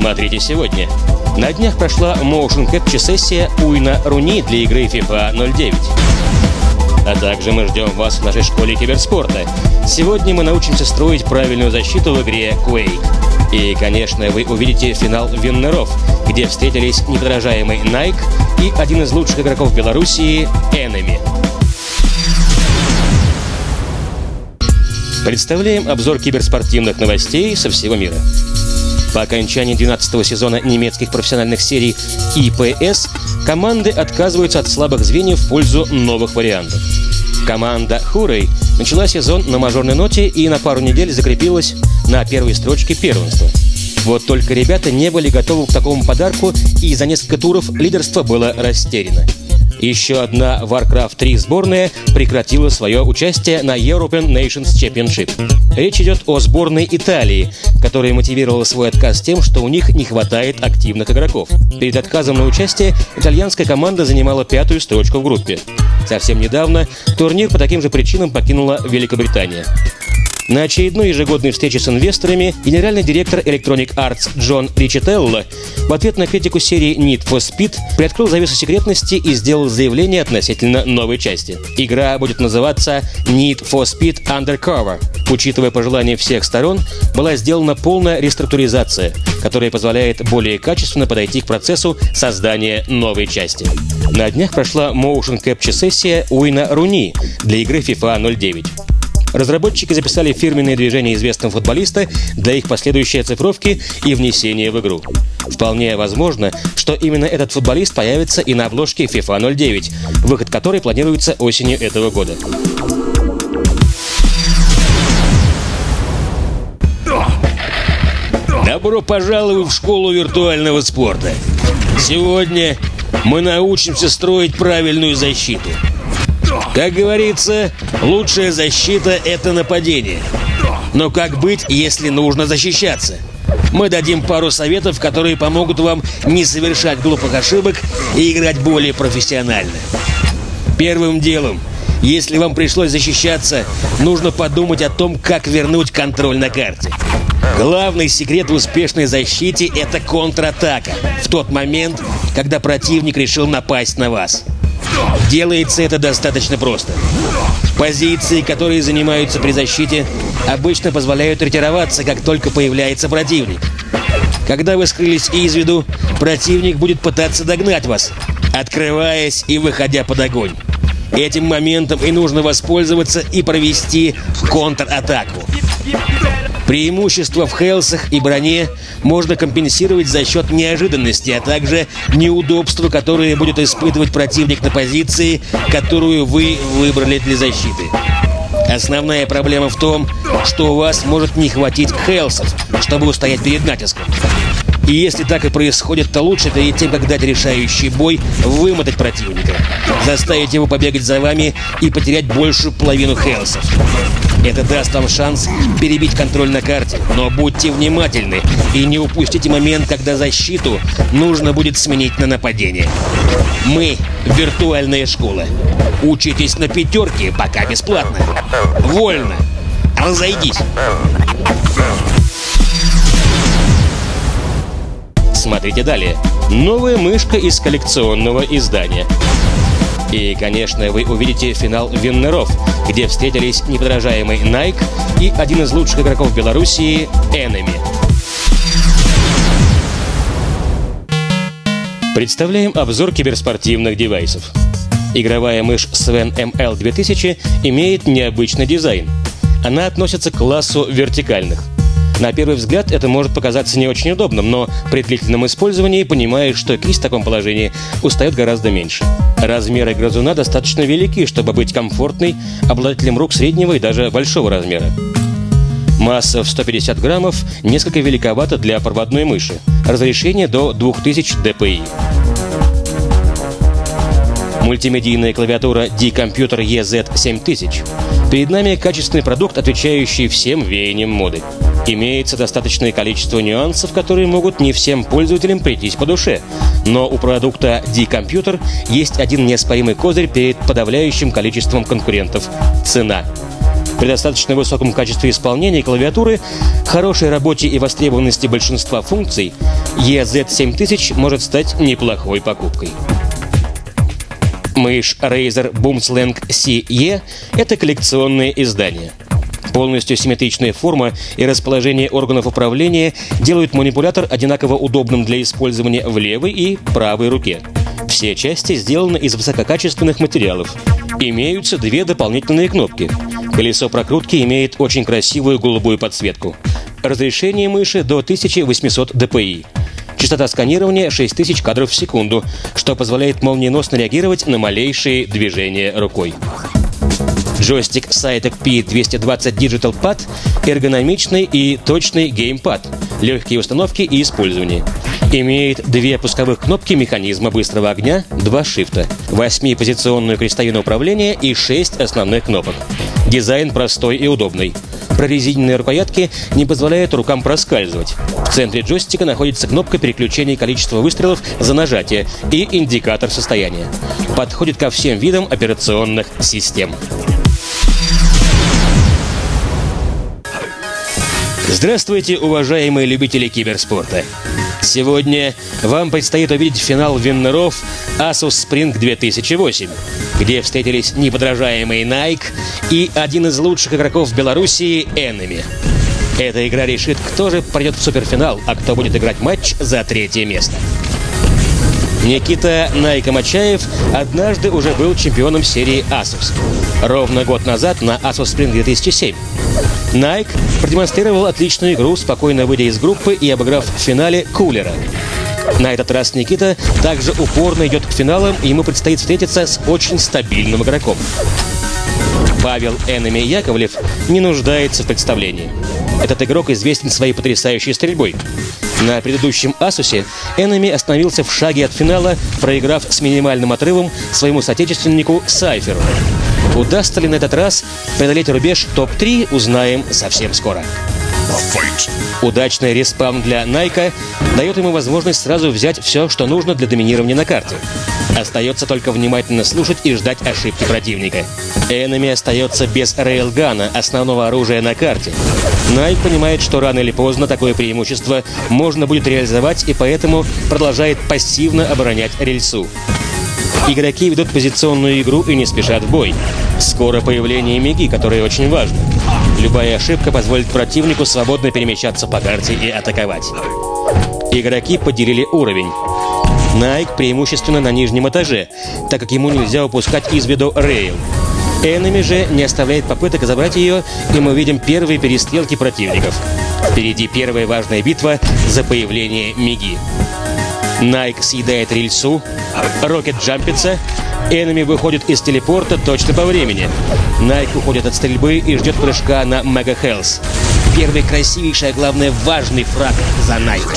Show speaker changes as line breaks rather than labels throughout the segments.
Смотрите сегодня. На днях прошла Motion Capture сессия Уэйна Руни для игры FIFA 09. А также мы ждем вас в нашей школе киберспорта. Сегодня мы научимся строить правильную защиту в игре Quake. И, конечно, вы увидите финал виннеров, где встретились неподражаемый Nike и один из лучших игроков Белоруссии Enemy. Представляем обзор киберспортивных новостей со всего мира. По окончании 12-го сезона немецких профессиональных серий ИПС команды отказываются от слабых звеньев в пользу новых вариантов. Команда Hurray начала сезон на мажорной ноте и на пару недель закрепилась на первой строчке первенства. Вот только ребята не были готовы к такому подарку, и за несколько туров лидерство было растеряно. Еще одна Warcraft 3 сборная прекратила свое участие на European Nations Championship. Речь идет о сборной Италии, которая мотивировала свой отказ тем, что у них не хватает активных игроков. Перед отказом на участие итальянская команда занимала 5-ю строчку в группе. Совсем недавно турнир по таким же причинам покинула Великобритания. На очередной ежегодной встрече с инвесторами генеральный директор Electronic Arts Джон Ричителло в ответ на критику серии Need for Speed приоткрыл завесу секретности и сделал заявление относительно новой части. Игра будет называться Need for Speed Undercover. Учитывая пожелания всех сторон, была сделана полная реструктуризация, которая позволяет более качественно подойти к процессу создания новой части. На днях прошла Motion Capture сессия Уэйна Руни для игры FIFA 09. Разработчики записали фирменные движения известного футболиста для их последующей оцифровки и внесения в игру. Вполне возможно, что именно этот футболист появится и на обложке FIFA 09, выход которой планируется осенью этого года. Добро пожаловать в школу виртуального спорта. Сегодня мы научимся строить правильную защиту. Как говорится, лучшая защита – это нападение. Но как быть, если нужно защищаться? Мы дадим пару советов, которые помогут вам не совершать глупых ошибок и играть более профессионально. Первым делом, если вам пришлось защищаться, нужно подумать о том, как вернуть контроль на карте. Главный секрет в успешной защите – это контратака в тот момент, когда противник решил напасть на вас. Делается это достаточно просто. Позиции, которые занимаются при защите, обычно позволяют ретироваться, как только появляется противник. Когда вы скрылись из виду, противник будет пытаться догнать вас, открываясь и выходя под огонь. Этим моментом и нужно воспользоваться и провести контратаку. Преимущества в хелсах и броне можно компенсировать за счет неожиданности, а также неудобства, которые будет испытывать противник на позиции, которую вы выбрали для защиты. Основная проблема в том, что у вас может не хватить хелсов, чтобы устоять перед натиском. И если так и происходит, то лучше перед тем, как дать решающий бой, вымотать противника, заставить его побегать за вами и потерять большую половину хелсов. Это даст вам шанс перебить контроль на карте, но будьте внимательны и не упустите момент, когда защиту нужно будет сменить на нападение. Мы – виртуальная школа. Учитесь на 5, пока бесплатно. Вольно. Разойдись. Смотрите далее. Новая мышка из коллекционного издания. И, конечно, вы увидите финал виннеров, где встретились неподражаемый Nike и один из лучших игроков Белоруссии Enemy. Представляем обзор киберспортивных девайсов. Игровая мышь Sven ML2000 имеет необычный дизайн. Она относится к классу вертикальных. На первый взгляд это может показаться не очень удобным, но при длительном использовании понимаешь, что кисть в таком положении устает гораздо меньше. Размеры грызуна достаточно велики, чтобы быть комфортной обладателем рук среднего и даже большого размера. Масса в 150 граммов несколько великовата для проводной мыши. Разрешение до 2000 dpi. Мультимедийная клавиатура D-Computer EZ7000. Перед нами качественный продукт, отвечающий всем веяниям моды. Имеется достаточное количество нюансов, которые могут не всем пользователям прийтись по душе. Но у продукта D-Computer есть один неоспоримый козырь перед подавляющим количеством конкурентов – цена. При достаточно высоком качестве исполнения клавиатуры, хорошей работе и востребованности большинства функций EZ7000 может стать неплохой покупкой. Мышь Razer Boomslang CE – это коллекционное издание. Полностью симметричная форма и расположение органов управления делают манипулятор одинаково удобным для использования в левой и правой руке. Все части сделаны из высококачественных материалов. Имеются две дополнительные кнопки. Колесо прокрутки имеет очень красивую голубую подсветку. Разрешение мыши до 1800 dpi. Частота сканирования 6000 кадров в секунду, что позволяет молниеносно реагировать на малейшие движения рукой. Джойстик Cytec P220 Digital Pad – эргономичный и точный геймпад, легкие установки и использование. Имеет две пусковых кнопки механизма быстрого огня, два шифта, 8-позиционную крестовину управления и 6 основных кнопок. Дизайн простой и удобный. Прорезиненные рукоятки не позволяют рукам проскальзывать. В центре джойстика находится кнопка переключения количества выстрелов за нажатие и индикатор состояния. Подходит ко всем видам операционных систем. Здравствуйте, уважаемые любители киберспорта! Сегодня вам предстоит увидеть финал виннеров Asus Spring 2008, где встретились неподражаемый Nike и один из лучших игроков Белоруссии Enemy. Эта игра решит, кто же пройдет в суперфинал, а кто будет играть матч за третье место. Никита Найка Мачаев однажды уже был чемпионом серии Asus. Ровно год назад на Asus Spring 2007. Nike продемонстрировал отличную игру, спокойно выйдя из группы и обыграв в финале Кулера. На этот раз Никита также упорно идет к финалам, и ему предстоит встретиться с очень стабильным игроком. Павел Enemy Яковлев не нуждается в представлении. Этот игрок известен своей потрясающей стрельбой. На предыдущем Asus Enemy остановился в шаге от финала, проиграв с минимальным отрывом своему соотечественнику Сайферу. Удастся ли на этот раз преодолеть рубеж топ-3, узнаем совсем скоро. Удачный респаун для Найка дает ему возможность сразу взять все, что нужно для доминирования на карте. Остается только внимательно слушать и ждать ошибки противника. Enemy остается без рейлгана, основного оружия на карте. Найк понимает, что рано или поздно такое преимущество можно будет реализовать, и поэтому продолжает пассивно оборонять рельсу. Игроки ведут позиционную игру и не спешат в бой. Скоро появление миги, которое очень важно. Любая ошибка позволит противнику свободно перемещаться по карте и атаковать. Игроки поделили уровень. Найк преимущественно на нижнем этаже, так как ему нельзя упускать из виду рейл. Enemy же не оставляет попыток забрать ее, и мы видим первые перестрелки противников. Впереди первая важная битва за появление миги. Найк съедает рельсу, Рокет джампится, Enemy выходит из телепорта точно по времени. Найк уходит от стрельбы и ждет прыжка на Mega Health. Первый красивейший, а главное важный фраг за Найк.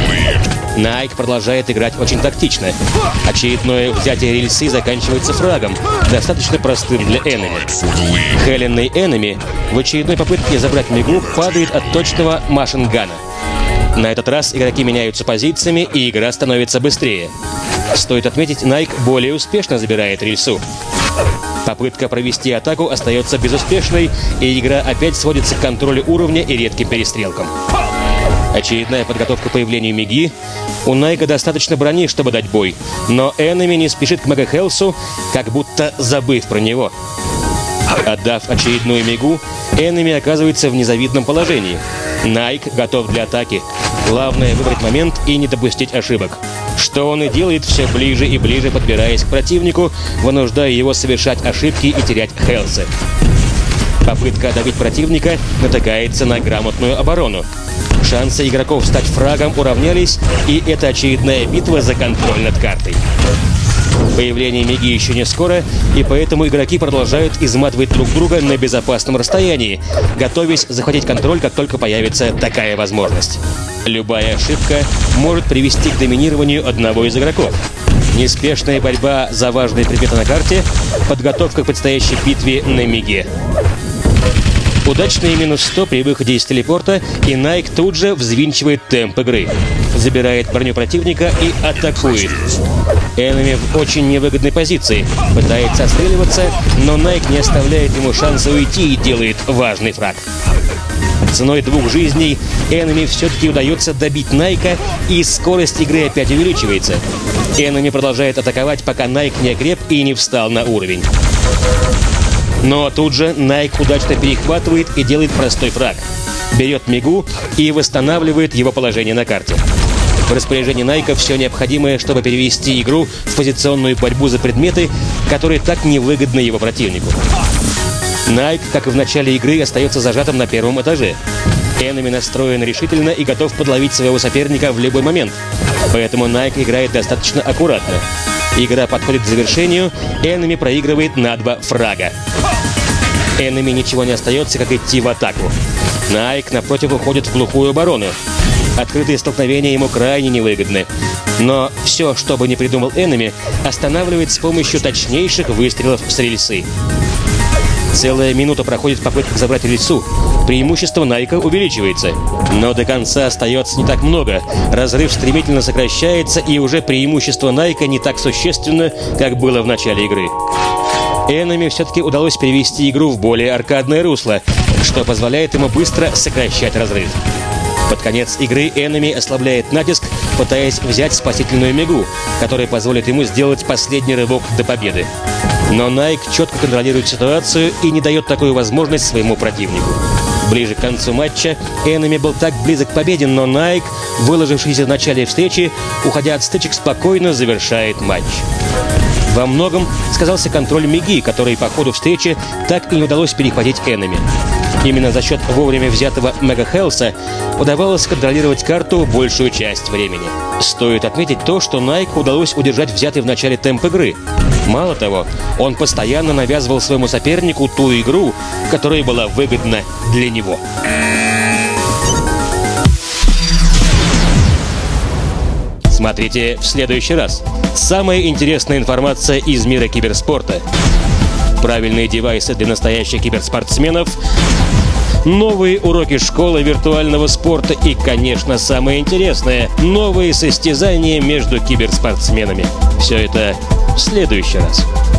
Найк продолжает играть очень тактично. Очередное взятие рельсы заканчивается фрагом, достаточно простым для Enemy. Хеленный Enemy в очередной попытке забрать мигу падает от точного машингана. На этот раз игроки меняются позициями, и игра становится быстрее. Стоит отметить, Найк более успешно забирает рельсу. Попытка провести атаку остается безуспешной, и игра опять сводится к контролю уровня и редким перестрелкам. Очередная подготовка к появлению миги. У Найка достаточно брони, чтобы дать бой, но Enemy не спешит к Мегахелсу, как будто забыв про него. Отдав очередную мигу, Enemy оказывается в незавидном положении. Найк готов для атаки. Главное — выбрать момент и не допустить ошибок. Что он и делает, все ближе и ближе подбираясь к противнику, вынуждая его совершать ошибки и терять хелсы. Попытка давить противника натыкается на грамотную оборону. Шансы игроков стать фрагом уравнялись, и это очередная битва за контроль над картой. Появление миги еще не скоро, и поэтому игроки продолжают изматывать друг друга на безопасном расстоянии, готовясь захватить контроль, как только появится такая возможность. Любая ошибка может привести к доминированию одного из игроков. Неспешная борьба за важные предметы на карте, подготовка к предстоящей битве на миге. Удачный минус 100 при выходе из телепорта, и Найк тут же взвинчивает темп игры. Забирает броню противника и атакует. Enemy в очень невыгодной позиции. Пытается отстреливаться, но Nike не оставляет ему шанса уйти и делает важный фраг. Ценой 2 жизней Enemy все-таки удается добить Найка, и скорость игры опять увеличивается. Enemy продолжает атаковать, пока Nike не окреп и не встал на уровень. Но тут же Nike удачно перехватывает и делает простой фраг. Берет мигу и восстанавливает его положение на карте. В распоряжении Найка все необходимое, чтобы перевести игру в позиционную борьбу за предметы, которые так невыгодны его противнику. Nike, как и в начале игры, остается зажатым на первом этаже. Enemy настроен решительно и готов подловить своего соперника в любой момент. Поэтому Nike играет достаточно аккуратно. Игра подходит к завершению, Enemy проигрывает на 2 фрага. Enemy ничего не остается, как идти в атаку. Nike, напротив, уходит в глухую оборону. Открытые столкновения ему крайне невыгодны. Но все, что бы ни придумал Enemy, останавливает с помощью точнейших выстрелов с рельсы. Целая минута проходит в попытках забрать рельсу. Преимущество Найка увеличивается. Но до конца остается не так много. Разрыв стремительно сокращается, и уже преимущество Найка не так существенно, как было в начале игры. Enemy все-таки удалось перевести игру в более аркадное русло, что позволяет ему быстро сокращать разрыв. Под конец игры Enemy ослабляет натиск, пытаясь взять спасительную мигу, которая позволит ему сделать последний рывок до победы. Но Nike четко контролирует ситуацию и не дает такую возможность своему противнику. Ближе к концу матча Enemy был так близок к победе, но Nike, выложившийся в начале встречи, уходя от стычек, спокойно завершает матч. Во многом сказался контроль миги, который по ходу встречи так и не удалось перехватить Enemy. Именно за счет вовремя взятого мега-хелса удавалось контролировать карту большую часть времени. Стоит отметить то, что Nike удалось удержать взятый в начале темп игры. Мало того, он постоянно навязывал своему сопернику ту игру, которая была выгодна для него. Смотрите в следующий раз. Самая интересная информация из мира киберспорта. Правильные девайсы для настоящих киберспортсменов. Новые уроки школы виртуального спорта и, конечно, самое интересное – новые состязания между киберспортсменами. Все это в следующий раз.